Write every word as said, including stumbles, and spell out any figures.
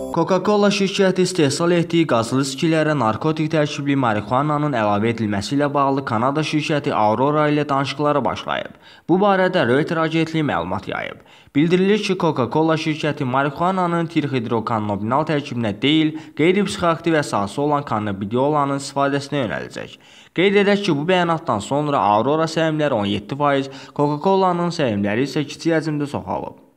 Coca-Cola şirkəti istehsal etdiyi qazlı içkilərə narkotik tərkibli marixuananın əlavə edilməsi ilə bağlı Kanada şirkəti Aurora ilə danışıqlara başlayıb. Bu barədə Reuters agentliyi məlumat yayıb. Bildirilir ki, Coca-Cola şirkəti marixuananın trihidrokannabinol tərkibinə deyil, qeyri-psixoaktiv əsası olan kannabidiolanın istifadəsinə yönələcək. Qeyd edək ki, bu bəyanatdan sonra Aurora səhmləri on yeddi faiz, Coca-Cola'nın səhmləri isə kiçik həcmdə çoxalıb.